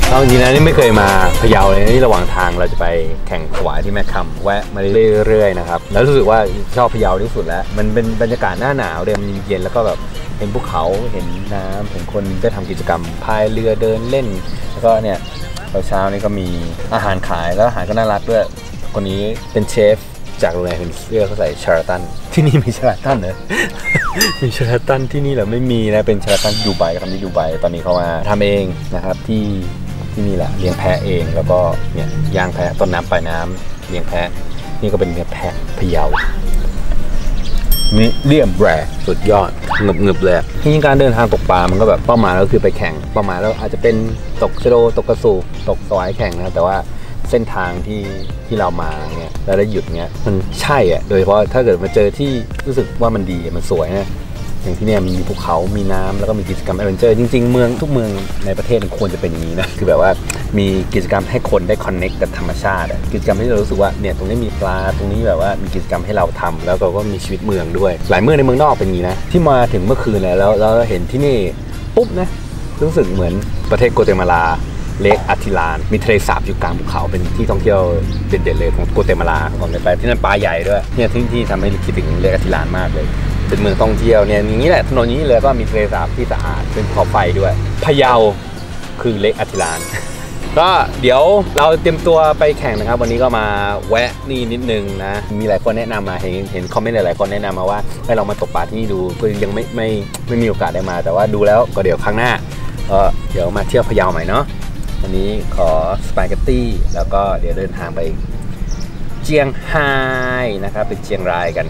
เอาจริงๆนะนี่ไม่เคยมาพะเยาเลยนี่ระหว่างทางเราจะไปแข่งถวายที่แม่คำแวะมาเรื่อยๆนะครับแล้วรู้สึกว่าชอบพะเยาที่สุดแล้วมันเป็นบรรยากาศหน้าหนาวเดิมเย็นแล้วก็แบบเห็นภูเขาเห็นน้ำเห็นคนได้ทำกิจกรรมพายเรือเดินเล่นแล้วก็เนี่ยเช้านี่ก็มีอาหารขายแล้วอาหารก็น่ารักด้วยคนนี้เป็นเชฟจากโรงแรมเห็นเสื้อเขาใส่ชาร์ตันที่นี่มีชาร์ตันเหรอ มีชาร์ตันที่นี่เหรอไม่มีนะเป็นชาร์ตันดูไบคำนี้ดูไบตอนนี้เขามาทำเองนะครับที่นี่แหละเลี้ยงแพะเองแล้วก็เนี่ยย่างแพะต้นน้ำปลายน้ำเลี้ยงแพะนี่ก็เป็นเนื้อแพะพะเยามีเลี่ยมแบรสุดยอดเงึบเลยที่การเดินทางตกปลามันก็แบบเป้าหมายก็คือไปแข่งเป้าหมายแล้วอาจจะเป็นตกชะโดตกกระสูบตกสวายแข่งนะแต่ว่าเส้นทางที่เรามาเนี่ยแล้วได้หยุดเงี้ยมันใช่อ่ะโดยเฉพาะถ้าเกิดมาเจอที่รู้สึกว่ามันดีมันสวยนะอย่างที่เนี่ยมีภูเขามีน้ำแล้วก็มีกิจกรรมแอดเวนเจอร์จริงๆเมืองทุกเมืองในประเทศควรจะเป็นอย่างนี้นะคือแบบว่ามีกิจกรรมให้คนได้คอนเน็กกับธรรมชาติกิจกรรมที่เรารู้สึกว่าเนี่ยตรงนี้มีปลาตรงนี้แบบว่ามีกิจกรรมให้เราทำแล้วเราก็มีชีวิตเมืองด้วยหลายเมืองในเมืองนอกเป็นอย่างนี้นะที่มาถึงเมื่อคืนแล้วเราเห็นที่นี่ปุ๊บนะรู้สึกเหมือนประเทศโกเตมาลาเลคอาทิลานมีทะเลสาบอยู่กลางภูเขาเป็นที่ท่องเที่ยวเด่นๆเลยของโกเตมาลาก่อนไปที่นั่นปลาใหญ่ด้วยเนี่ยที่ทำให้คิดถึงเลคอาทิลานมากเลยเป็นเมืองท่องเที่ยวเนี่ยอย่างนี้แหละถนนนี้เลยก็มีทะเลสาบที่สะอาดเป็นภูเขาไฟด้วยพะเยาคือเลคอาทิลานก็เดี๋ยวเราเตรียมตัวไปแข่งนะครับวันนี้ก็มาแวะนี่นิดนึงนะมีหลายคนแนะนำมาเห็นคอมเมนต์หลายคนแนะนำมาว่าให้เรามาตกปลาที่นี่ดูก็ยังไม่มีโอกาสได้มาแต่ว่าดูแล้วก็เดี๋ยวครั้งหน้าเดี๋ยวมาเที่ยวพะเยาใหม่เนาะวันนี้ขอสปาเกตตี้แล้วก็เดี๋ยวเดินทางไปเจียงไฮ้นะครับไปเชียงรายกัน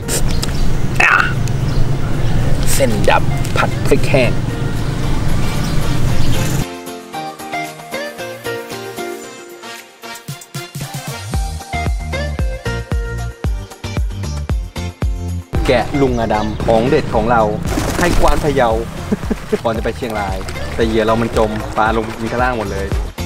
เส้นดับผัดพริกแห้งแกะลุงอดำของเด็ดของเราให้กวานพะเยาก่อนจะไปเชียงรายแต่เหยื่อเรามันจมปลาลงมีข้างล่างหมดเลย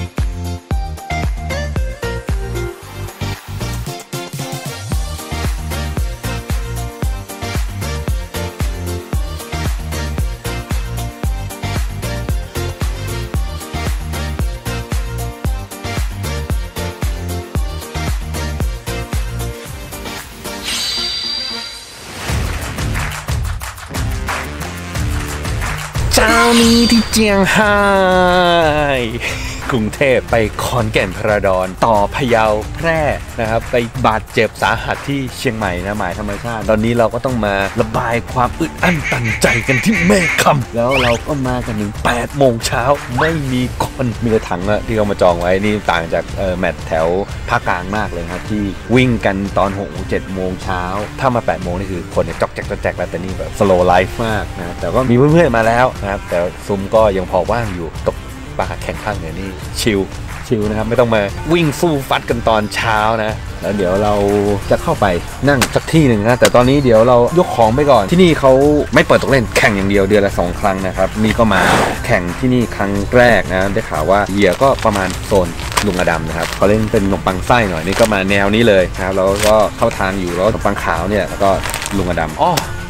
เช้านี้ที่เจียงไฮ้กรุงเทพไปขอนแก่นพระดอนต่อพะเยาแพร่นะครับไปบาดเจ็บสาหัสที่เชียงใหม่นะหมายธรรมชาติตอนนี้เราก็ต้องมาระบายความอึดอั้นตันใจกันที่แม่คำแล้วเราก็มากันถึง8 โมงเช้าไม่มีคนมีแต่ถังอะที่เขามาจองไว้นี่ต่างจากแมตช์แถวภาคกลางมากเลยครับที่วิ่งกันตอน6-7 โมงเช้าถ้ามา8 โมงนี่คือคนเนี่ยจอกแจกแล้วแต่นี่แบบ slow life มากนะแต่ก็มีเพื่อนๆมาแล้วนะครับแต่ซุ้มก็ยังพอว่างอยู่ตกปลาแข่งข้างเนี่ยนี่ชิลนะครับไม่ต้องมาวิ่งสู้ฟัดกันตอนเช้านะแล้วเดี๋ยวเราจะเข้าไปนั่งสักที่หนึ่งนะแต่ตอนนี้เดี๋ยวเรายกของไปก่อนที่นี่เขาไม่เปิดตกเล่นแข่งอย่างเดียวเดือนละ2 ครั้งนะครับนี่ก็มาแข่งที่นี่ครั้งแรกนะได้ข่าวว่าเหยื่อก็ประมาณโซนลุงอดำนะครับเขาเล่นเป็นขนมปังไส้หน่อยนี่ก็มาแนวนี้เลยนะครับแล้วก็เข้าทางอยู่แล้วขนมปังขาวเนี่ยแล้วก็ลุงอดำ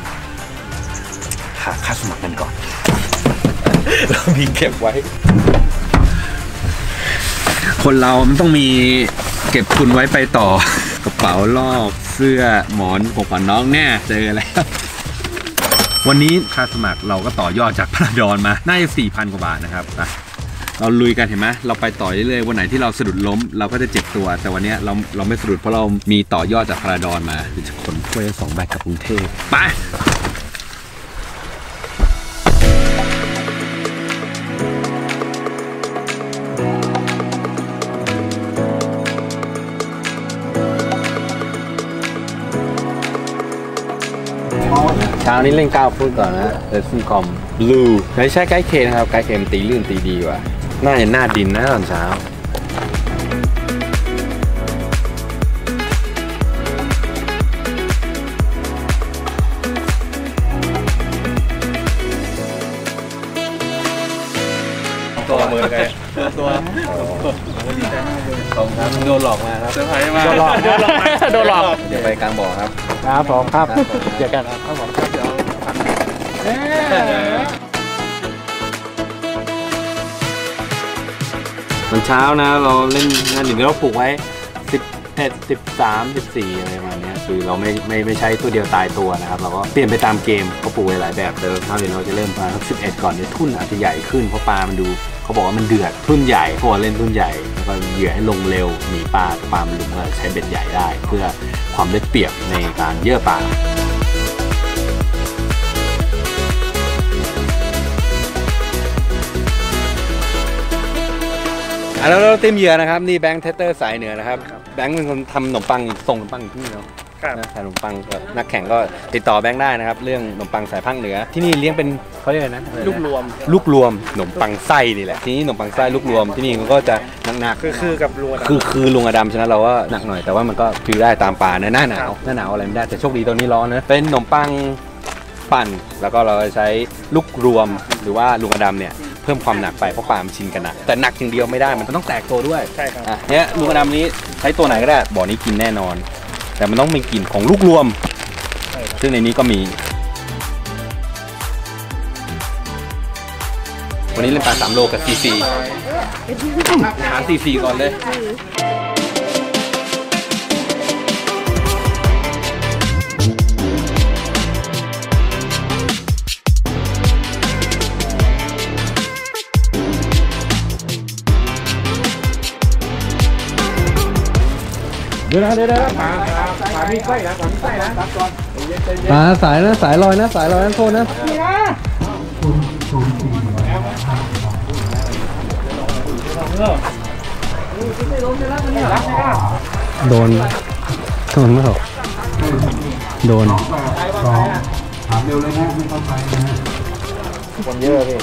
หาค่าสมัครกันก่อน เรามีเก็บไว้คนเรามันต้องมีเก็บทุนไว้ไปต่อกระเป๋าลอกเสื้อหมอนของขวัญน้องแน่เจอแล้ววันนี้ค่าสมัครเราก็ต่อยอดจากพระดอนมาน่าจะ 4,000 กว่าบาทนะครับเราลุยกันเห็นไหมเราไปต่อเรื่อยๆวันไหนที่เราสะดุดล้มเราก็จะเจ็บตัวแต่วันนี้เราไม่สะดุดเพราะเรามีต่อยอดจากพระดอนมาจะขนถ้วย2 ใบกลับกรุงเทพไปเช้านี้เล่น9 ฟุตก่อนนะเลสซิ่งคอมบลูไม่ใช่ไกด์เคนะครับไกด์เคมันตีลื่นตีดีกว่าน่าเห็นหน้าดินนะตอนเช้าตัวมือไงตัวดีใจมากเลยขอบคุณครับโดนหลอกมาครับเซอร์ไพรส์มากโดนหลอกเดี๋ยวไปกลางบ่อครับครับผมครับเจอกันครับผมครับเดี๋ยวตอนเช้านะเราเล่นงานหนึ่งเราปลูกไว้11 13 14อะไรประมาณนี้คือเราไม่ใช้ตัวเดียวตายตัวนะครับเราก็เปลี่ยนไปตามเกมเขาปลูกไว้หลายแบบแต่เท่าที่เราจะเริ่มมา11ก่อนเนี่ยทุ่นอาจจะใหญ่ขึ้นเพราะปลามันดูเขาบอกว่ามันเดือดทุ่นใหญ่พอเล่นทุ่นใหญ่แล้วก็เหยื่อให้ลงเร็วหนีปลามันลุงก็ใช้เบ็ดใหญ่ได้เพื่อความได้เปรียบในการเยื่อปลาแล้วเราเต็มเหยื่อนะครับนี่แบงค์เทสเตอร์สายเหนือนะครับแบงค์เป็นคนทำขนมปังส่งขนมปังที่นี่เนาะขนมปังนักแข่งก็ติดต่อแบงค์ได้นะครับเรื่องขนมปังสายภาคเหนือที่นี่เลี้ยงเป็นเขาเรียกอะไรนะลูกรวมขนมปังไส้นี่แหละที่นี่ขนมปังไส้ลูกรวมที่นี่มันก็จะหนักคือกับลุงอดำคือลุงอดำฉะนั้นเราก็หนักหน่อยแต่ว่ามันก็ฟิลได้ตามป่าในหน้าหนาวอะไรไม่ได้แต่โชคดีตอนนี้ร้อนนะเป็นขนมปังปั่นแล้วก็เราใช้ลูกรวมหรือว่าลุงอดำเนี่ยเพิ่มความหนักไปเพราะปลามันชินกันนะแต่หนักอย่างเดียวไม่ได้มันต้องแตกตัวด้วยใช่ครับเนี่ยลูกกระดำนี้ใช้ตัวไหนก็ได้บ่อนี้กินแน่นอนแต่มันต้องมีกลิ่นของลูกรวมซึ่งในนี้ก็มีวันนี้เล่นปลา3 โลกับซีซีหาซีซีก่อนเลยเดี๋ยวปลาพี่ไส้นะตัดก่อนปลาสายนะสายลอยนะโทษนะโดนไม่หรอกโดนถามเร็วเลยนะไม่ต้องไปนะคนเยอะ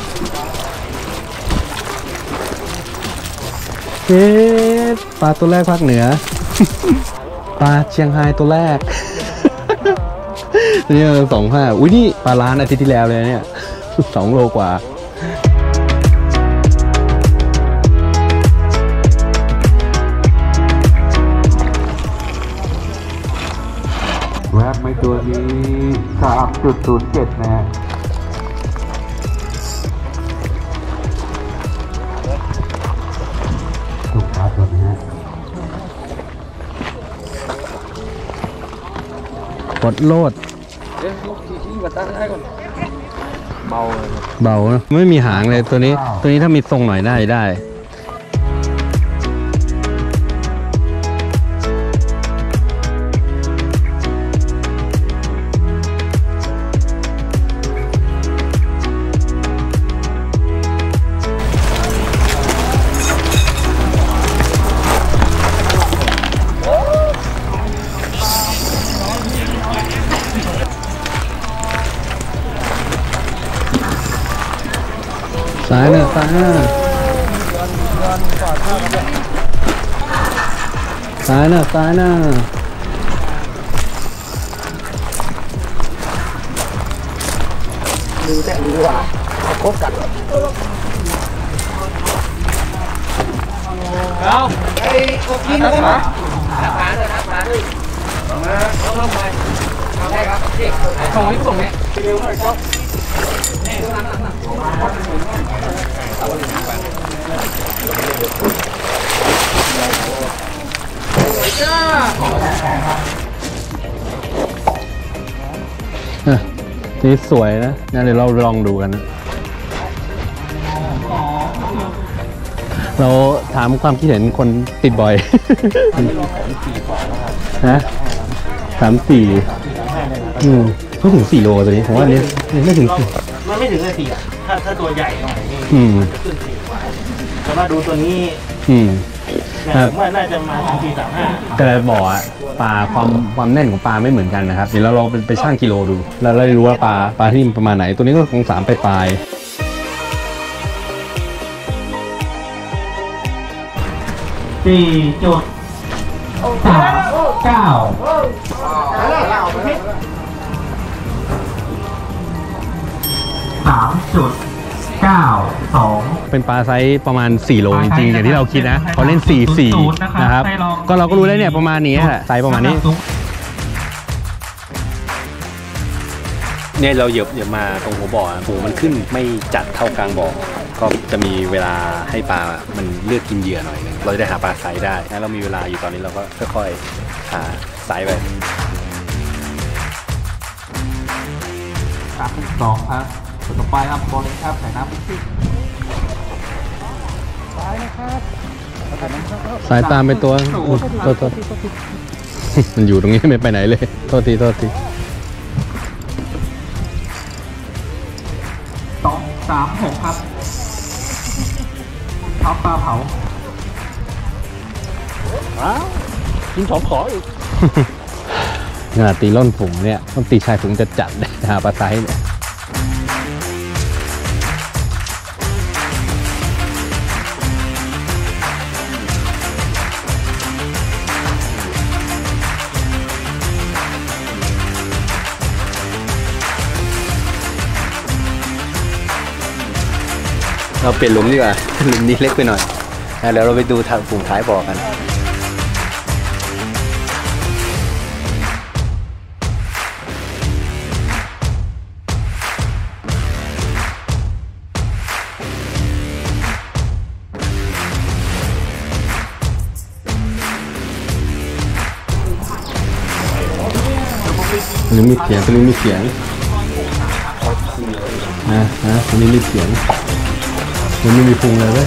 พี่ปลาตัวแรกภาคเหนือปลาเชียงไฮ้ตัวแรกนี่25อุ้ยนี่ปลาล้านอาทิตย์ที่แล้วเลยเนี่ย2 โลกว่าแวบไม่ตัวนี้ 3.07 นะถูกปลาตัวนี้กดโลดเบานะไม่มีหางเลยตัวนี้ถ้ามีทรงหน่อยได้ซ้ายนะซ้ายนะดูแต่ดูว่าคบกันเอาไอ้กินนะปลาด้วยมาลงไปได้ครับส่งให้ส่งเนี่ยเร็วหน่อยครับนี่สวยนะงั้นเดี๋ยวเราลองดูกันนะเราถามความคิดเห็นคนติดบ่อยนะ3-4ก็ถึง4 โลตัวนี้ผมว่านี่ไม่ถึงมันไม่ถึงเลย4ถ้าตัวใหญ่หน่อยจะขึ้น4 กว่าแต่ว่าดูตัวนี้ผมว่าน่าจะมาถึง4-35แต่บ่อปลาความแน่นของปลาไม่เหมือนกันนะครับเดี๋ยวเราลองไปชั่งกิโลดูแล้วเรารู้ว่าปลาที่ประมาณไหนตัวนี้ก็คง3 ปลายเป็นปลาไซส์ประมาณ4 โลจริงๆอย่างที่เราคิดนะเขาเล่น4-4นะครับก็เราก็รู้แล้วเนี่ยประมาณนี้แหละไซส์ประมาณนี้เนี่ยเราเหยียบมาตรงหัวบ่อหูมันขึ้นไม่จัดเท่ากลางบ่อก็จะมีเวลาให้ปลามันเลือกกินเหยื่อหน่อยนึงเราจะได้หาปลาไซส์ได้ถ้าเรามีเวลาอยู่ตอนนี้เราก็ค่อยๆหาไซส์ไป 2ครับต่อไปครับบอลเลยครับใส่น้ำซิ่งซ้ายนะครับสายตามไปตัวมันอยู่ตรงนี้ไม่ไปไหนเลยโทษที 2 3 6ครับท็อปปลาเผากินของขออีกขนาดตีล่นฝูงเนี่ยต้องตีชายฝูงจะจัดหาปลาไซส์เนี่ยเราเปลี่ยนหลุมดีกว่าหลุมนี้เล็กไปหน่อยเดี๋ยวเราไปดูทางฝูงท้ายบ่อกันตรงนี้มีเสียงตรงนี้มีเสียงตรงนี้มีเสียงตรงนี้มีพุงเลยเว้ย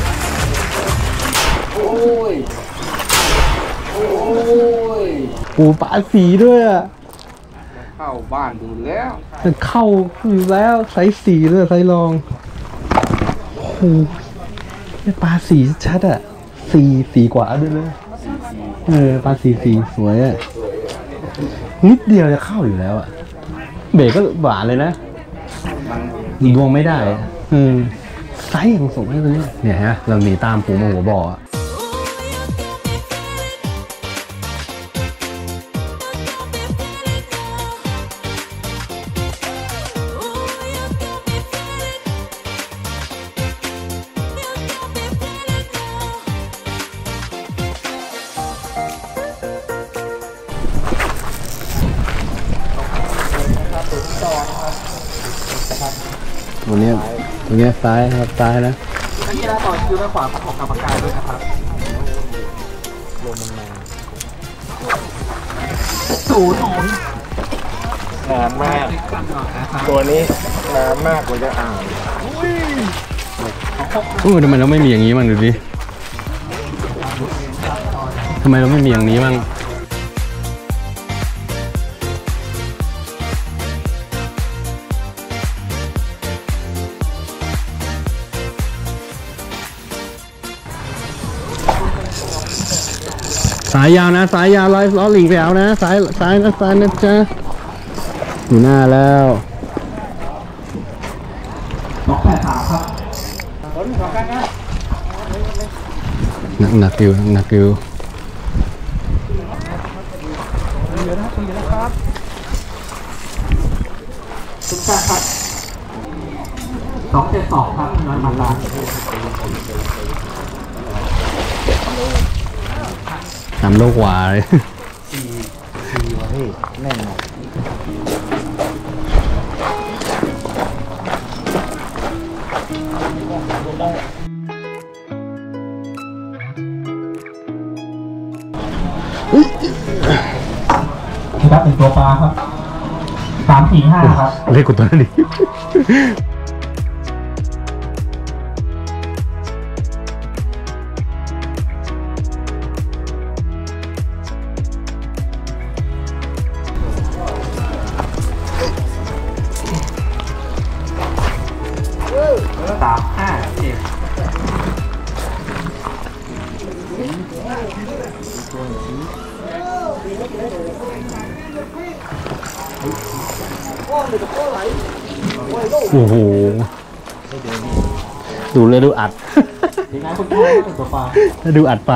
ปูปลาสีด้วยอ่ะเข้าบ้านดูแล้วเข้าอยู่แล้วไซส์สีด้วยไซส์รองโอ้โหปลาสีชัดอ่ะสีกว่าด้วยเลยปลาสีสวยอ่ะนิดเดียวจะเข้าอยู่แล้วอ่ะเบรกก็หวานเลยนะดวงไม่ได้ไซส์อย่างสูงเลยเนี่ยฮะเราหนีตามปูมาหัวบ่อตัวนี้ซ้ายครับซ้ายนะนักกีฬาต่อคิวด้านขวาของกรรมการด้วยนะครับลมมันมา0-0นานมากตัวนี้นานมากกว่าจะอ่านทำไมเราไม่มีอย่างนี้บ้างดูดิทำไมเราไม่มีอย่างนี้บ้างสายยาวนะสายยาวล้อหลิงไปเอานะสายนะจ๊ะอยู่หน้าแล้ว 283ครับหนักอยู่เยอะนะครับสุดท้ายครับ272ครับน้อยมาลา 3 โลกว่าเลย 4วะพี่แน่นอนครับเป็นตัวปลาครับ3-4-5ครับเล็กกว่าตัวนั้นดิโอ้โหดูเลยดูอัดดูอัดปลา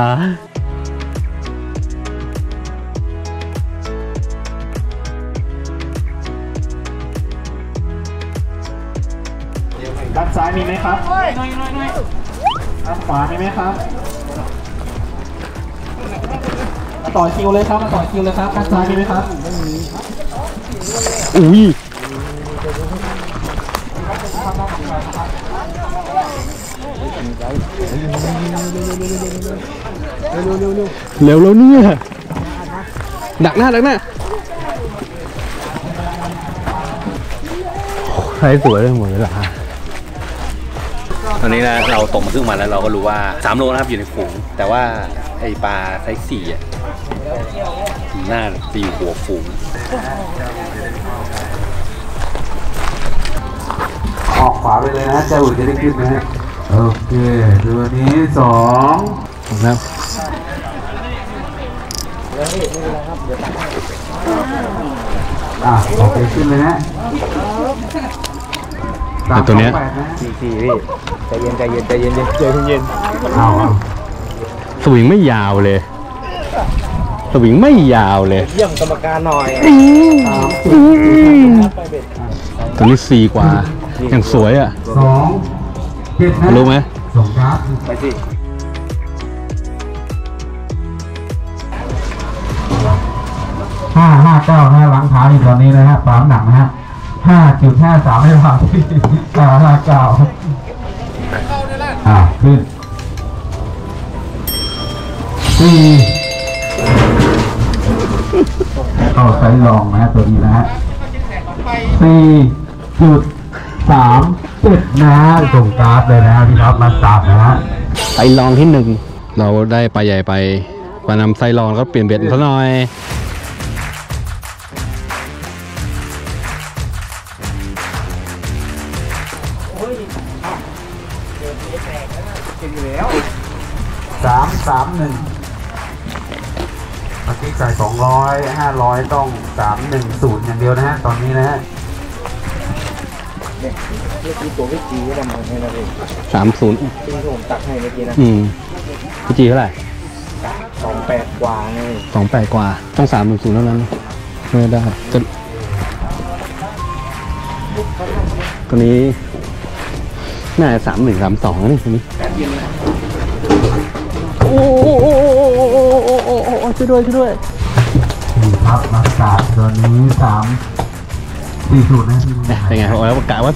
ด้านซ้ายมีไหมครับด้านขวามีไหมครับมาต่อคิวเลยครับด้านซ้ายมีไหมครับอุ้ยเร็วแล้วเนี่ยดักหน้าใครสวยเลยหมดเวลาตอนนี้นะเราตกมาครึ่งวันแล้วเราก็รู้ว่า3 โลนะครับอยู่ในฝูงแต่ว่าไอปลาไซส์4อ่ะหน้าตีหัวฝูงออกขวาไปเลยนะเจ้าอุ่นจะได้ขึ้นนะโอเคตัวนี้2 แล้วโอเคขึ้นเลยนะแต่ตัวเนี้ยพี่ใจเย็นสวิงไม่ยาวเลยเยี่ยมกรรมการหน่อยตัวนี้4 กว่าอย่างสวยอ่ะ 2 7 รู้ไหมส่งครับไปสิ 559นะหลังขาอยู่ตอนนี้นะฮะปามหนักนะฮะ5.53ไม่ผ่าน559ขึ้น4เข้าไซส์ลองนะตัวนี้นะฮะ4.37นะส่งกราฟเลยนะพี่ครับมาสับนะฮะไซส์ลองที่1เราได้ปลาใหญ่ไปมานำไซส์ลองก็เปลี่ยนเบ็ดซะหน่อย 331เมื่อกี้ใส่200 500ต้อง310อย่างเดียวนะฮะตอนนี้นะฮะตัวพี่จีก็ทำให้เราเอง 30 ที่ผมตักให้เมื่อกี้นะพี่จีเท่าไหร่ 28 กว่าไง 28 กว่าต้อง310เท่านั้นไม่ได้ตัวนี้น่าจะ31 32นี่ตัวนี้โอ้ช่วยด้วยครับมาสาดตัวนี้4 นะเป็นไงเขาประกาศว่า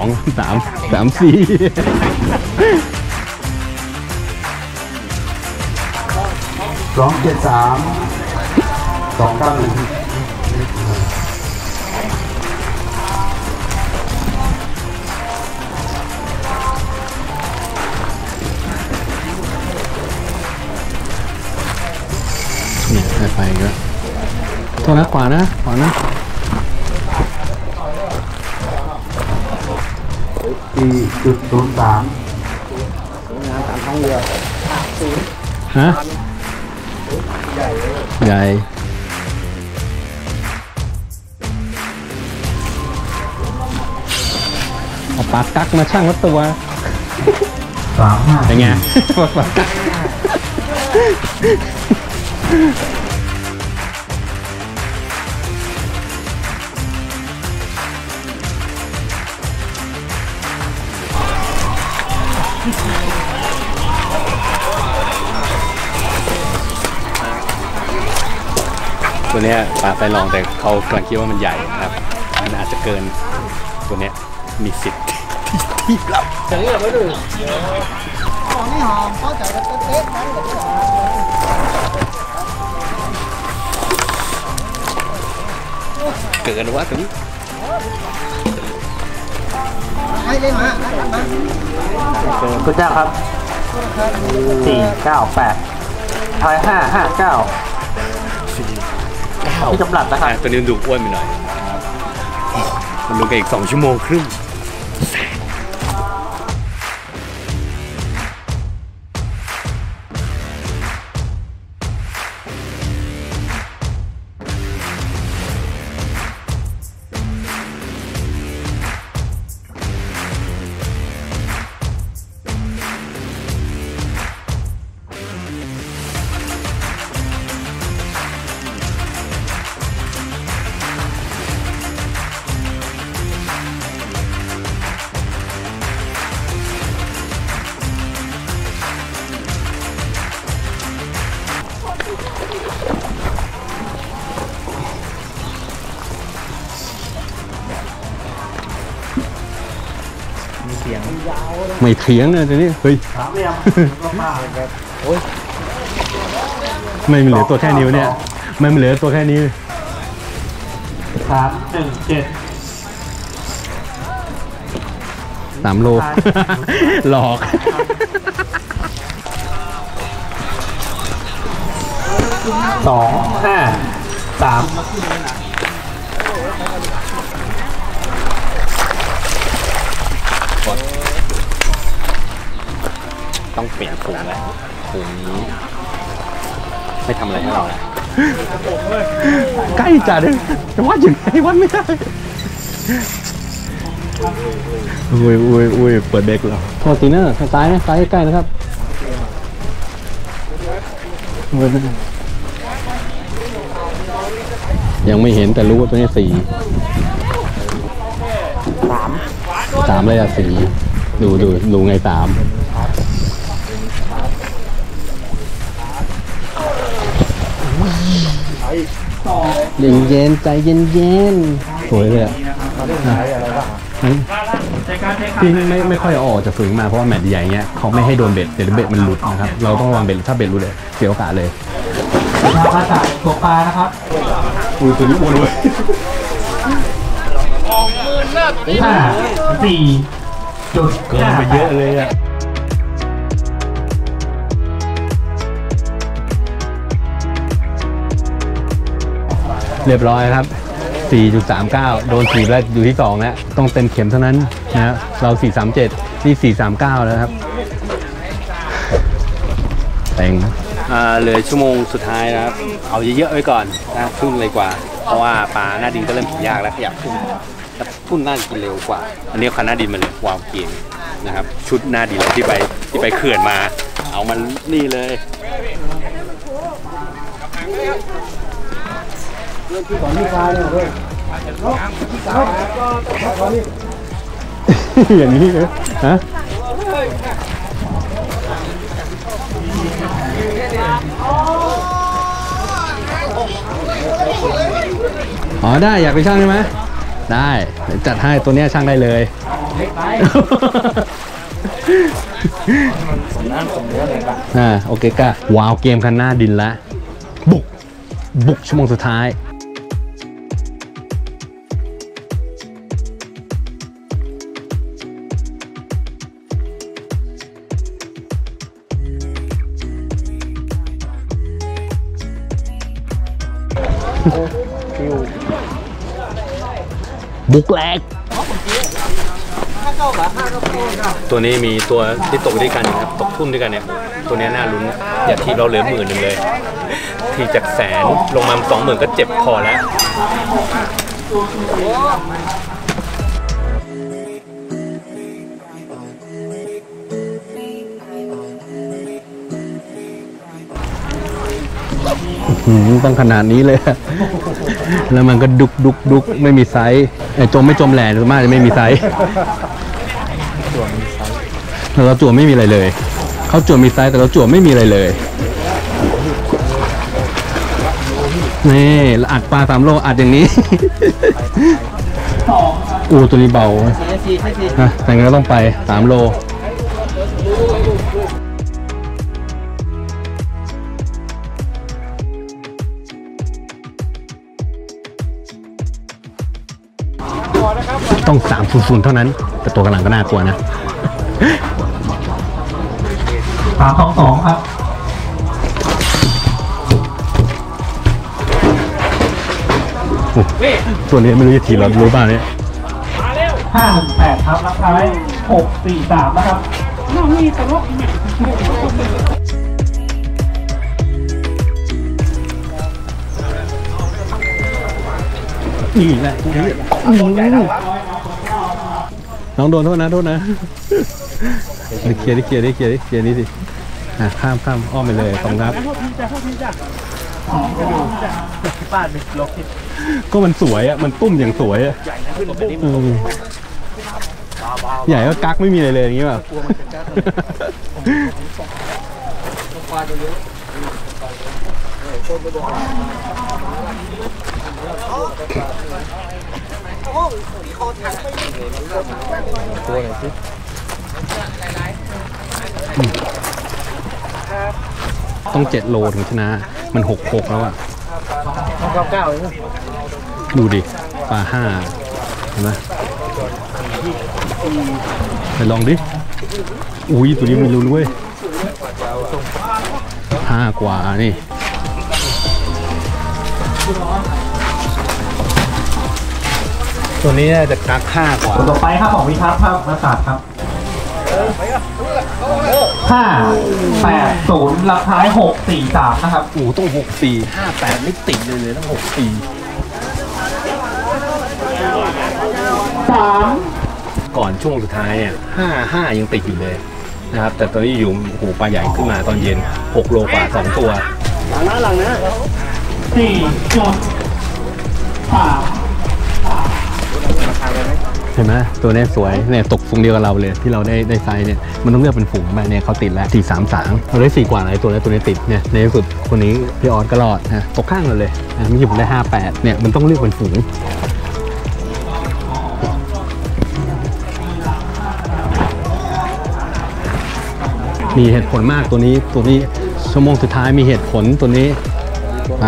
เนี่ยไปก็ตัวนะขวานะ 4.03 งานตามท้องเรือฮะใหญ่เอาปากกักมาช่างวัดตัว 35 เป็นไงปากกักตัวนี้ปลาไซลองแต่เขากำลังคิดว่ามันใหญ่นะครับมันอาจจะเกินตัวนี้มีสิทธิ์ที่รับอย่างนี้เราไม่ดูของนี่หอมเขาจะเต๊ะนั้นกับเกินวะตัวนี้ให้ได้มาคุณเจ้าครับ498 ที่กำลังนะครับตัวนี้ดูอ้วนไปหน่อยมันดูกันอีก2 ชั่วโมงครึ่งไม่เถียงเลยทีนี้เฮ้ยไม่เหลือตัวแค่นี้เนี่ยไม่เหลือตัวแค่นี้3 โล หลอกต้องเปลี่ยนฝูงแล้วฝูงนี้ไม่ทำอะไรให้เราแล้วใกล้จัดเลยแต่ว่าอย่างไรวัดไม่ได้อุ้ยเปิดเบรกแล้วโทษทีนะซ้ายนะซ้ายใกล้นะครับยังไม่เห็นแต่รู้ว่าตัวนี้3เลยอะ4ดูไง3เย็นใจเย็นสวยเลยอ่ะพี่ไม่ค่อยเอาออกจากฝืนมาเพราะว่าแมตช์ใหญ่เงี้ยเขาไม่ให้โดนเบ็ดเดี๋ยวเบ็ดมันหลุดนะครับเราต้องระวังเบ็ดถ้าเบ็ดหลุดเลยเสียโอกาสเลยมาจากตัวปลานะครับตัวนี้อ้วนเลย 5 4 จุดเกินไปเยอะเลยอ่ะเรียบร้อยครับ 4.39 โดนถีบแล้วอยู่ที่2แล้วต้องเต็มเข็มเท่านั้นนะเรา 4.37 นี่ 4.39 แล้วครับเต็งเหลือชั่วโมงสุดท้ายนะครับเอาเยอะๆไว้ก่อนนะทุ่นเลยกว่าเพราะว่าปลาหน้าดินก็เริ่มกินยากแล้วขยับทุ่นแต่ทุ่นน่าจะกินเร็วกว่าอันนี้คันหน้าดินมันเลยวางเกมนะครับชุดหน้าดินที่ไปเขื่อนมาเอามันนี่เลยอย่างนี้เหรอฮะอ๋อได้อยากไปช่างใช่ไหมได้จัดให้ตัวนี้ช่างได้เลยโอเคก้าวาวเกมคันหน้าดินแล้วบุกชั่วโมงสุดท้ายบุกแหลกตัวนี้มีตัวที่ตกด้วยกันครับตกทุ่นด้วยกันเนี่ยตัวนี้น่าลุ้นอย่าทีเราเหลือ10,000เลยทีจาก100,000ลงมา20,000ก็เจ็บพอแล้วต้องขนาดนี้เลยแล้วมันก็ดุกไม่มีไซส์จมไม่จมแหล่หรือมากจะไม่มีไซส์เราจั่วไม่มีอะไรเลยเขาจั่วมีไซส์แต่เราจั่วไม่มีอะไรเลยนี่อัดปลา3 โลอัดอย่างนี้ตัวนี้เบาแต่งั้นก็ต้องไป3 โลต้อง300เท่านั้นแต่ตัวกำลังก็น่ากลัวนะ 322ครับตัวนี้ไม่รู้จะทีเรารู้บ้างเนี่ย 518ครับรับท้าย643นะครับน้องมีตลกอีกนี่แหละน้องโดนโทษนะเคลียร์นี่สิข้ามอ้อมไปเลยตรงครับก็มันสวยอ่ะมันตุ้มอย่างสวยอ่ะใหญ่ก็กักไม่มีอะไรเลยอย่างนี้แบบตัวไหนสิต้อง7 โลถึงชนะ มัน6 แล้วอะดูดิปลา5เห็นไหมไปลองดิ อุ้ยตัวนี้ไม่รู้ด้วย5 กว่านี่ตัวนี้น่าจะกัก5 กว่าต่อไปครับของวิทัศน์ครับมาศาสตร์ครับ580รับท้าย643นะครับต้อง64 58ไม่ติดเลยต้อง64 3 ก่อนช่วงสุดท้ายเนี่ย55ยังติดอยู่เลยนะครับแต่ตอนนี้อยู่โหปลาใหญ่ขึ้นมาตอนเย็น6 โลกว่า2 ตัวหลังนะ4.3 เห็นไหมตัวนี้สวยเนี่ยตกฝูงเดียวกับเราเลยที่เราได้ไซส์เนี่ยมันต้องเลือกเป็นฝูงมาเนี่ยเขาติดแล้ว433เราได้4 กว่าอะไรตัวนี้ติดเนี่ยในที่สุดคนนี้พี่ออสก็รอดนะตกข้างกันเลยนะเมื่อกี้ผมได้58เนี่ยมันต้องเลือกเป็นฝูงมีเหตุผลมากตัวนี้ชั่วโมงสุดท้ายมีเหตุผลตัวนี้ไป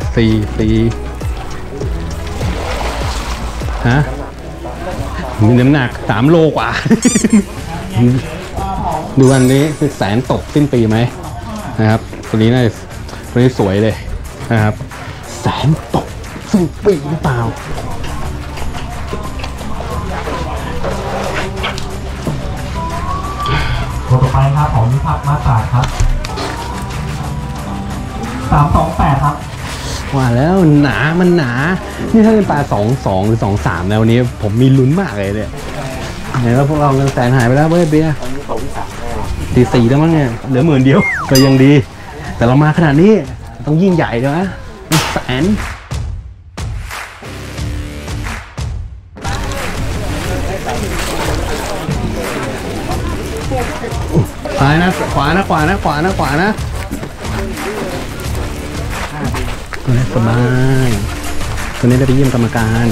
4 ฮะมีน้ำหนัก3 โลกว่า ดูอันนี้คือแสนตกสิ้นปีไหมนะครับตัวนี้สวยเลยนะครับแสนตกสิ้นปีหรือเปล่าตัวต่อไปครับของวิทัศน์มาศาสตร์ครับ328ครับว่าแล้วมันหนานี่ถ้าเป็นปลา22 หรือ 23แล้ววันนี้ผมมีลุ้นมากเลยเนี่ยไหนแล้วพวกเราเงินแสนหายไปแล้วเว้ยเบียร์4แล้วมั้งเนี่ยเหลือ10,000 เดียวก็ยังดีแต่เรามาขนาดนี้ต้องยิ่งใหญ่เลยนะแสนซ้ายนะขวานะตัวนี้สบายตัวนี้ได้ไปเยี่ยมกรรมการ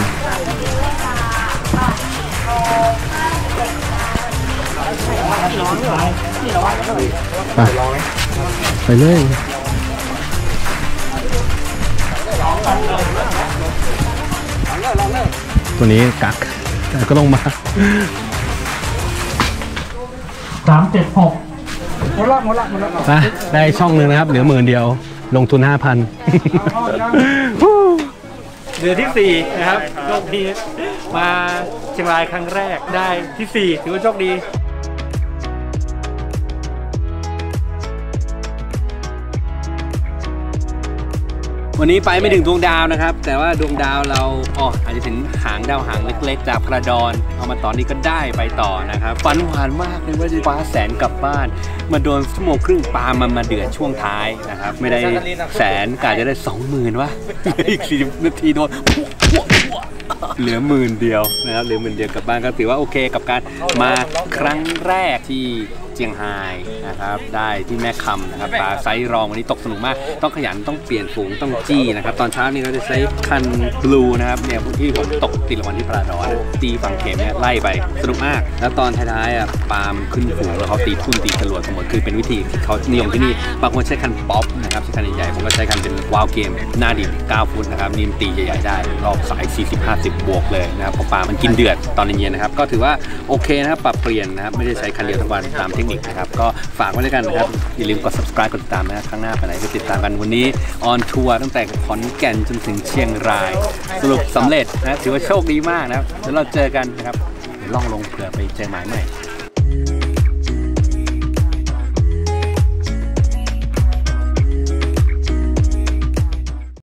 ไปเลยตัวนี้กักแต่ก็ลงมา 376 หมดละได้ช่องหนึ่งนะครับเหลือ10,000 เดียวลงทุน 5,000 เหลือที่ 4 นะครับโชคดีมาเชียงรายครั้งแรกได้ที่ 4ถือว่าโชคดีวันนี้ไปไม่ถึงดวงดาวนะครับแต่ว่าดวงดาวเราอาจจะถึงหางดาวหางเล็กๆจากพระดอนเอามาตอนนี้ก็ได้ไปต่อนะครับฝันหวานมากเลยว่าจะคว้าแสนกลับบ้านมาโดนชั่วโมงครึ่งปลามันมาเดือดช่วงท้ายนะครับไม่ได้แสนกะจะได้ 20,000 วะอีก40 นาทีโดนเหลือ10,000 เดียวนะครับเหลือ10,000 เดียวกลับบ้านก็ถือว่าโอเคกับการมาครั้งแรกที่เจียงไฮ้นะครับได้ที่แม่คำนะครับปลาไซส์รองวันนี้ตกสนุกมากต้องขยันต้องเปลี่ยนฝูงต้องจี้นะครับตอนเช้านี้เราจะใช้คันบลูนะครับเนี่ยที่ผมตกติดรางวัลที่ปลาดอนตีฝั่งเข็มเนี่ยไล่ไปสนุกมากแล้วตอนท้ายๆปลามันขึ้นฝูงแล้วเขาตีทุ่นตีจรวดทั้งหมดคือเป็นวิธีเขานิยมที่นี่บางคนใช้คันป๊อปนะครับใช้คันใหญ่ๆผมก็ใช้คันเป็นวาลเกมหน้าดิน9 ฟุตนะครับนี่ตีใหญ่ๆได้รอบสาย40-50 บวกเลยนะครับเพราะปลามันกินเดือดตอนเย็นๆนะครับก็ถือว่าโอเคนะครับปรับเปลี่ยนนะครับไม่ได้ใช้คันเดียวทั้งวันตามเทคนิคนะครับก็ฝากไว้ด้วยกันนะครับอย่าลืมกด subscribe กดติดตามนะครั้งหน้าไปไหนก็ติดตามกันวันนี้ออนทัวร์ตั้งแต่ขอนแก่นจนถึงเชียงรายสรุปสำเร็จนะถือว่าโชคดีมากนะครับแล้วเราเจอกันนะครับล่องลงเผื่อไปเจอหมายใหม่